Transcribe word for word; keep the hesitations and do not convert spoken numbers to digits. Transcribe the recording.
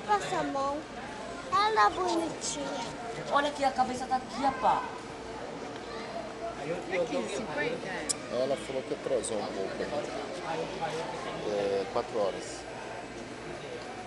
passa a mão. Ela é bonitinha. Olha aqui, a cabeça tá aqui, rapá. Aqui, cinquenta? Ela falou que atrasou um pouco. É, quatro horas.